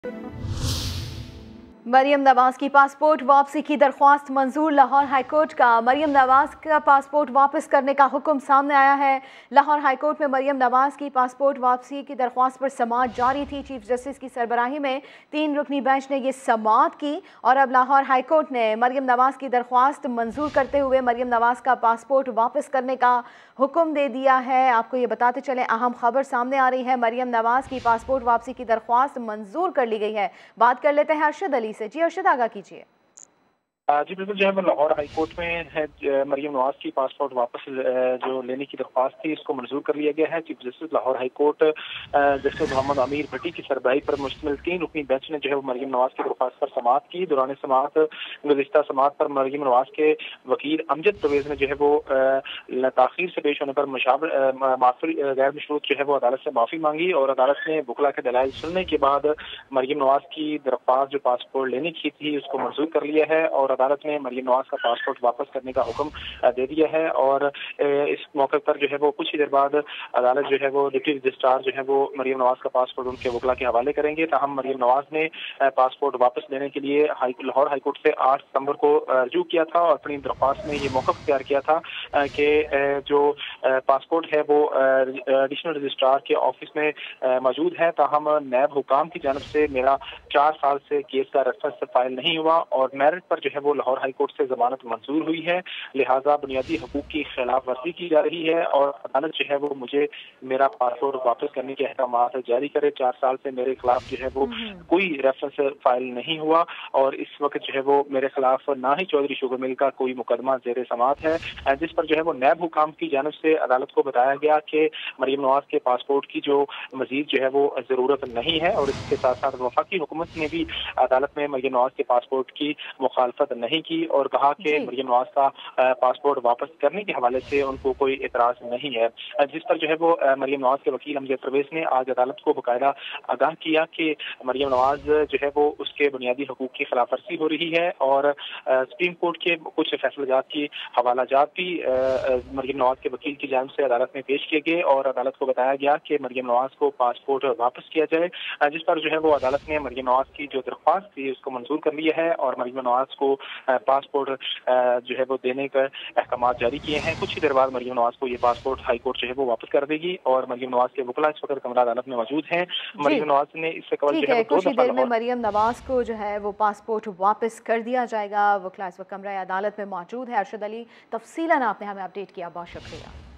मरियम नवाज की पासपोर्ट वापसी की दरख्वास्त मंजूर। लाहौर हाईकोर्ट का मरियम नवाज का पासपोर्ट वापस करने का हुक्म सामने आया है। लाहौर हाईकोर्ट में मरियम नवाज की पासपोर्ट वापसी की दरख्वास्त पर समाअत जारी थी। चीफ जस्टिस की सरबराही में 3 रुकनी बेंच ने ये समाअत की और अब लाहौर हाईकोर्ट ने मरियम नवाज की दरख्वास्त मंजूर करते हुए मरियम नवाज का पासपोर्ट वापस करने का हुक्म दे दिया है। आपको ये बताते चले, अहम खबर सामने आ रही है। मरियम नवाज की पासपोर्ट वापसी की दरख्वास्त मंजूर कर ली गई है। बात कर लेते हैं अरशद अली से। जी अरशद, आगाह कीजिए। जी बिल्कुल, जो है वो लाहौर हाई कोर्ट में है मरियम नवाज की पासपोर्ट वापस जो लेने की दरख्वास्त थी इसको मंजूर कर लिया गया है। Chief justice Lahore high court justice Mohammad Ameer Bhatti की सरबराही पर मुश्तमिल 3 रुकनी बेंच ने जो है वो मरियम नवाज की दरख्वास्त पर समाअत की। दौरान समाअत गुज़िश्ता समाअत पर मरियम नवाज के वकील अमजद परवेज ने जो है वो ताखीर से पेश होने पर माफी गैर मशरूत जो है वो अदालत से माफी मांगी और अदालत ने बुकला के दलाइल सुनने के बाद मरियम नवाज की दरख्वास्त जो पासपोर्ट लेने की थी उसको मंजूर कर लिया है और अदालत ने मरियम नवाज का पासपोर्ट वापस करने का हुक्म दे दिया है। और इस मौके पर जो है वो कुछ ही देर बाद अदालत जो है वो डिप्टी रजिस्ट्रार जो है वो मरियम नवाज का पासपोर्ट उनके वकला के हवाले करेंगे। ताहम मरियम नवाज ने पासपोर्ट वापस लेने के लिए लाहौर हाईकोर्ट से 8 सितंबर को रजू किया था और अपनी दरख्वास्त में ये मौक़िफ़ इख्तियार किया था कि जो पासपोर्ट है वो एडिशनल रजिस्ट्रार के ऑफिस में मौजूद है। ताहम नैब हुकाम की जानब से मेरा 4 साल से केस का रेफरेंस फाइल नहीं हुआ और मेरिट पर जो है वो लाहौर हाई कोर्ट से जमानत मंजूर हुई है, लिहाजा बुनियादी हकूक की खिलाफ वर्जी की जा रही है और अदालत जो है वो मुझे मेरा पासपोर्ट वापस करने के अहकामात जारी करे। 4 साल से मेरे खिलाफ जो है वो कोई रेफरेंस फाइल नहीं हुआ और इस वक्त जो है वो मेरे खिलाफ ना ही चौधरी शुगर मिल का कोई मुकदमा जेर समाअत है, जिस पर जो है वो नैब हुकाम की जानब से अदालत को बताया गया कि मरियम नवाज के पासपोर्ट की जो मजीद जो है वो जरूरत नहीं है और इसके साथ साथ वफाकी हुकूमत ने भी अदालत में मरियम नवाज के पासपोर्ट की मुखालफत नहीं की और कहा कि मरियम नवाज का पासपोर्ट वापस करने के हवाले से उनको कोई एतराज नहीं है, जिस पर जो है वो मरियम नवाज के वकील अमजद परवेज ने आज अदालत को बाकायदा आगाह किया कि मरियम नवाज जो है वो उसके बुनियादी हकूक की खिलाफ वर्जी हो रही है और सुप्रीम कोर्ट के कुछ फैसलाजात की हवालाजात भी मरियम नवाज के वकील की जानिब से अदालत में पेश किए गए और अदालत को बताया गया कि मरियम नवाज को पासपोर्ट वापस किया जाए, जिस पर जो है वो अदालत ने मरियम नवाज की जो दरख्वास्त थी उसको मंजूर कर लिया है और मरियम नवाज को पासपोर्ट जो है वो देने का अहकाम जारी किए हैं। कुछ ही देर बाद मरियम नवाज को ये पासपोर्ट हाई कोर्ट जो है वो वापस कर देगी और मरियम नवाज के वकला इस वक्त कमरा अदालत में मौजूद हैं। मरियम नवाज ने इससे कबल जो है कुछ ही देर में मरियम नवाज को जो है वो पासपोर्ट वापस कर दिया जाएगा। वकला इस वक्त कमरा अदालत में मौजूद है। अरशद अली, तफसीलन आपने हमें अपडेट किया, बहुत शुक्रिया।